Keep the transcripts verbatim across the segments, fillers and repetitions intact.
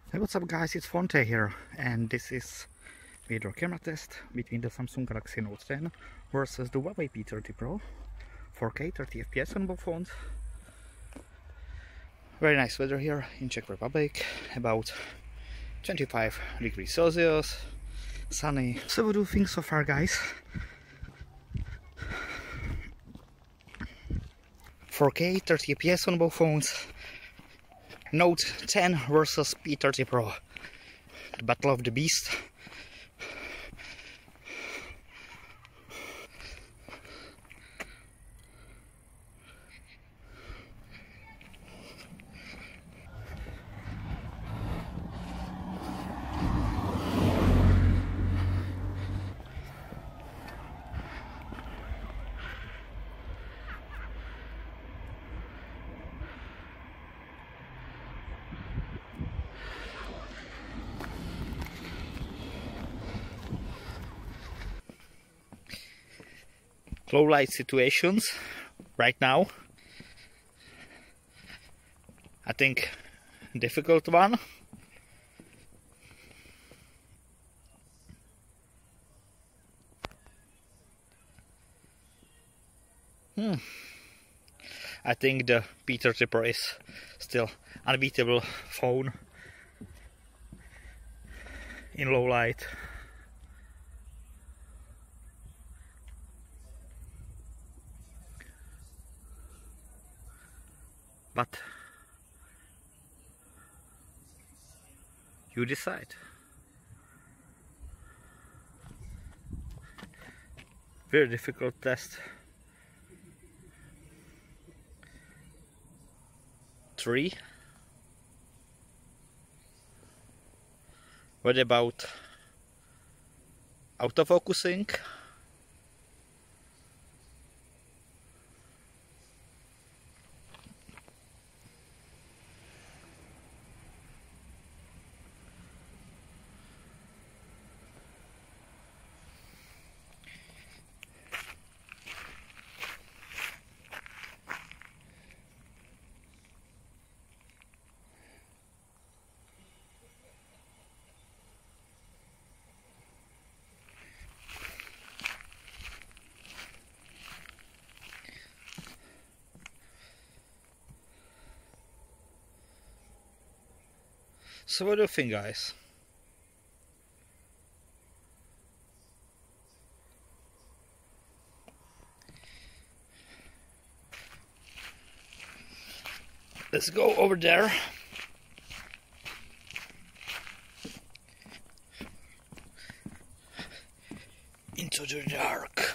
Hey, what's up guys, it's Fonte here, and this is video camera test between the Samsung Galaxy Note ten versus the Huawei P thirty Pro. four K, thirty F P S on both phones. Very nice weather here in Czech Republic, about twenty-five degrees Celsius, sunny. So what do you think so far, guys? four K, thirty F P S on both phones. Note ten versus P thirty Pro. The battle of the beast. Low light situations right now. I think difficult one. Hmm. I think the P thirty Pro is still unbeatable phone in low light. But you decide. Very difficult test. Three. What about autofocusing? So what do you think, guys? Let's go over there. Into the dark.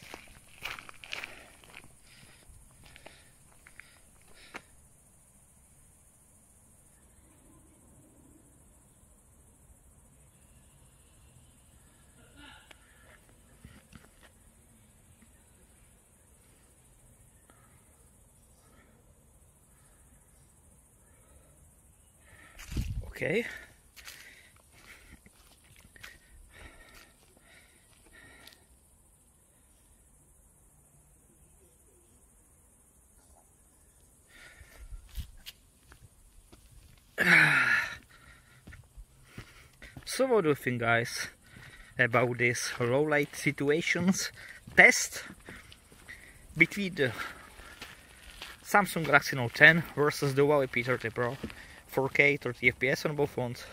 Okay. So what do you think, guys, about this low light situations test between the Samsung Galaxy Note ten versus the Huawei P thirty Pro? four K, thirty F P S on both phones.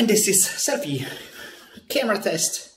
And this is selfie camera test.